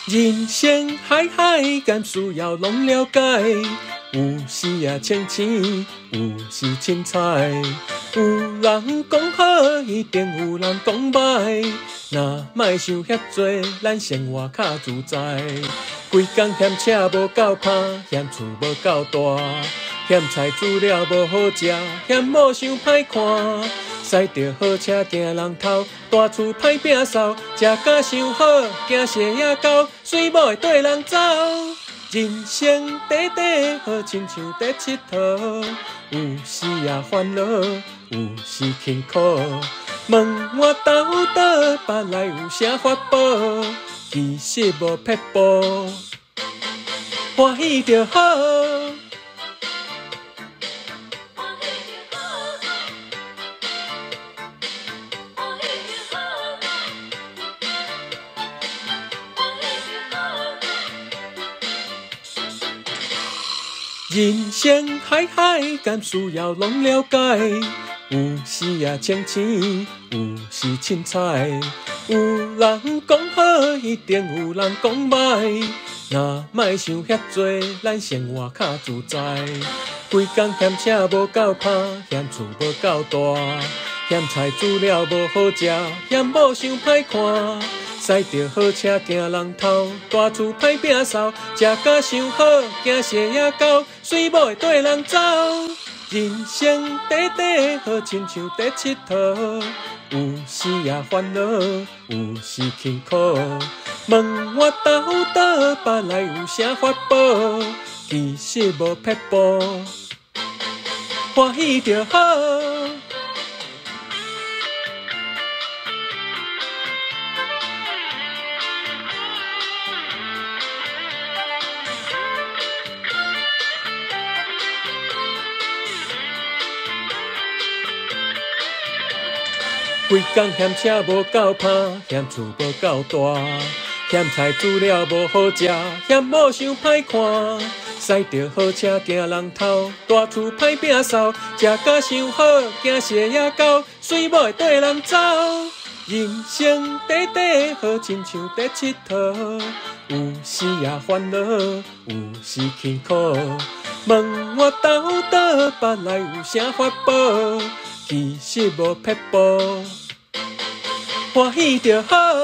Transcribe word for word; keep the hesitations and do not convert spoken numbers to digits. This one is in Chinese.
人生海海，甘需要拢了解。有时啊清青，有时凊彩。有人讲好，一定有人讲歹。若莫想遐多，咱生活较自在。规工嫌车无够拍，嫌厝无够大，嫌菜煮了无好食，嫌某想歹看。驶着好车惊人头，大厝歹摒扫，食甲伤好，惊蛇野狗，水某会对人走。人生短短，好亲像在佚佗，有时也烦恼，有时轻苦。问我斗倒，别来有啥法宝？其实无撇步，欢喜就好。人生海海，甘需要拢了解。有时也清青，有时凊彩。有人讲好，一定有人讲歹。若莫想遐多，咱生活较自在。规工嫌车无够拍，嫌厝无够大，嫌菜煮了无好食，嫌某想歹看。驶着好车惊人头，大厝歹摒扫，食甲伤好，惊蛇野狗，水某会对人走。人生短短，好亲像在佚佗，有时也烦恼，有时轻苦。问我斗倒，别来有啥法宝？其实无撇步，欢喜就好。规工嫌车无够拍，嫌厝无够大，嫌菜煮了无好食，嫌某想歹看。驶着好车惊人头，大厝歹摒扫，食甲伤好，惊蛇野狗，水某会对人走。人生短短，好亲像在佚佗，有时也烦恼，有时轻苦。问我斗倒，别来有啥法宝？其实无撇步，欢喜就好。